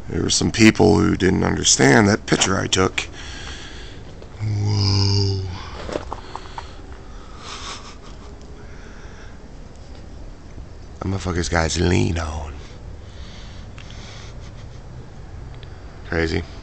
There were some people who didn't understand that picture I took. Whoa. That motherfucker's guy's lean on. Crazy.